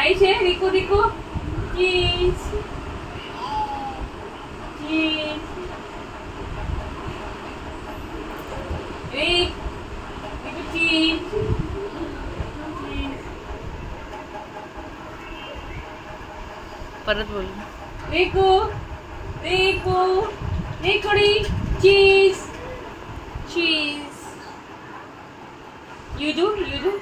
खाई छे रिकू रिकू चीज चीज रिकू चीज परत बोल रिकू रिकू रिकुड़ी चीज चीज you do